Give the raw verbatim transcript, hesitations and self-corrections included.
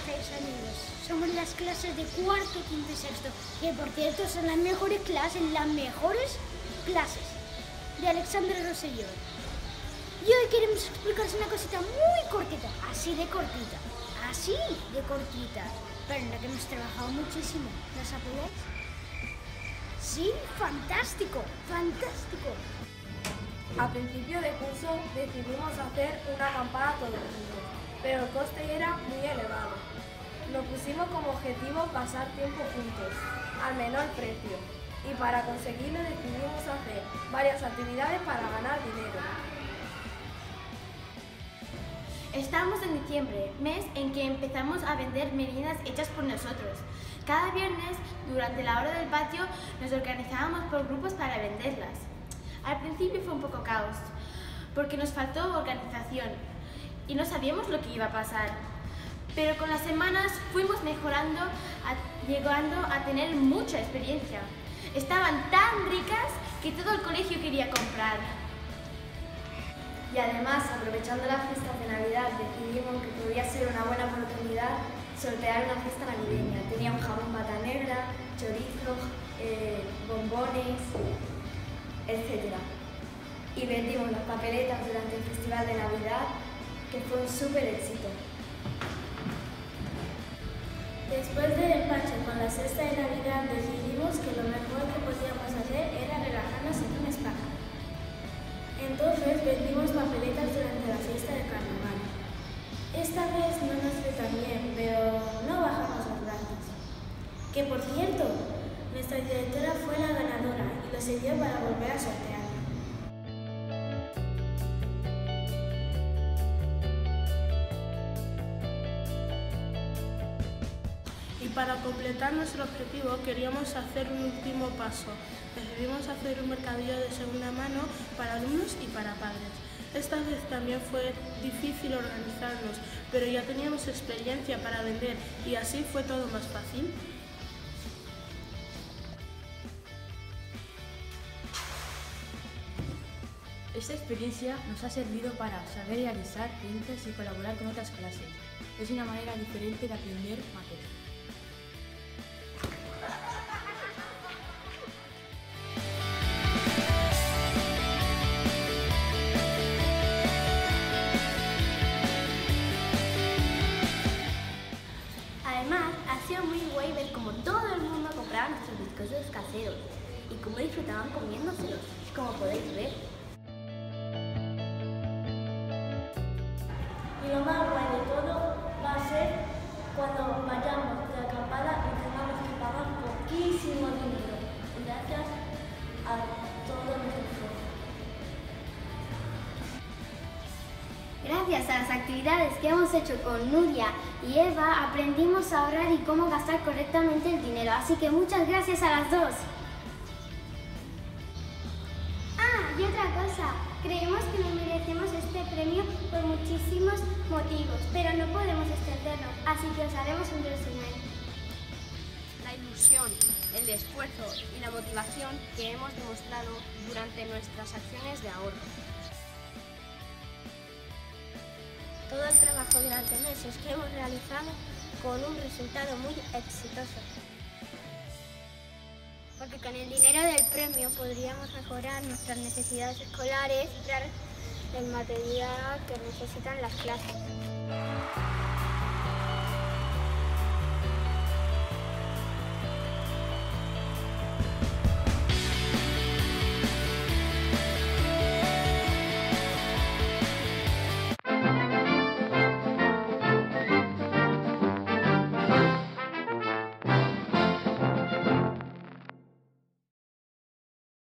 hacéis, amigos? Somos las clases de cuarto, quinto y sexto, que por cierto son las mejores clases, las mejores clases de Alexandre Rosselló. Y hoy queremos explicaros una cosita muy cortita, así de cortita, así de cortita, pero en la que hemos trabajado muchísimo. ¿Nos apoyáis? Sí, fantástico, fantástico. A principio de curso decidimos hacer una acampada todos juntos, pero el coste era muy elevado. Nos pusimos como objetivo pasar tiempo juntos, al menor precio, y para conseguirlo decidimos hacer varias actividades para ganar dinero. Estamos en diciembre, mes en que empezamos a vender meriendas hechas por nosotros. Cada viernes, durante la hora del patio, nos organizábamos por grupos para venderlas. Al principio fue un poco caos, porque nos faltó organización y no sabíamos lo que iba a pasar. Pero con las semanas fuimos mejorando, a, llegando a tener mucha experiencia. Estaban tan ricas que todo el colegio quería comprar. Y además, aprovechando las fiestas de Navidad, decidimos que podría ser una buena oportunidad sortear una fiesta navideña. Tenía un jamón pata negra, chorizo, eh, bombones, etcétera. Y vendimos las papeletas durante el Festival de Navidad, que fue un súper éxito. Después del empacho con la cesta de Navidad, decidimos que lo mejor que podíamos hacer era relajarnos en un spa. Entonces vendimos papeletas durante la fiesta de carnaval. Esta vez no nos fue tan bien, pero no bajamos los brazos. Que por cierto, nuestra directora fue la ganadora y lo sirvió para volver a sortear. Y para completar nuestro objetivo queríamos hacer un último paso. Decidimos hacer un mercadillo de segunda mano para alumnos y para padres. Esta vez también fue difícil organizarnos, pero ya teníamos experiencia para vender y así fue todo más fácil. Esta experiencia nos ha servido para saber realizar clientes y colaborar con otras clases. Es una manera diferente de aprender materia. Además, ha sido muy guay ver cómo todo el mundo compraba nuestros bizcochos caseros y cómo disfrutaban comiéndoselos, como podéis ver. Y lo más guay de todo va a ser cuando vayamos de acampada y tengamos que pagar poquísimo dinero, gracias a todo nuestro esfuerzo. Gracias a las actividades que hemos hecho con Nuria y Eva, aprendimos a ahorrar y cómo gastar correctamente el dinero. Así que muchas gracias a las dos. Ah, y otra cosa. Creemos que nos merecemos este premio por muchísimos motivos, pero no podemos extendernos, así que os haremos un resumen. La ilusión, el esfuerzo y la motivación que hemos demostrado durante nuestras acciones de ahorro. Todo el trabajo durante meses que hemos realizado con un resultado muy exitoso. Porque con el dinero del premio podríamos mejorar nuestras necesidades escolares, comprar el material que necesitan las clases.